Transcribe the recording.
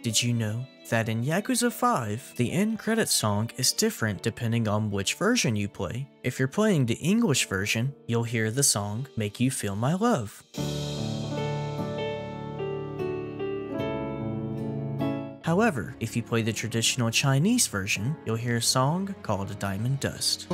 Did you know that in Yakuza 5, the end credits song is different depending on which version you play? If you're playing the English version, you'll hear the song Make You Feel My Love. However, if you play the traditional Chinese version, you'll hear a song called Diamond Dust.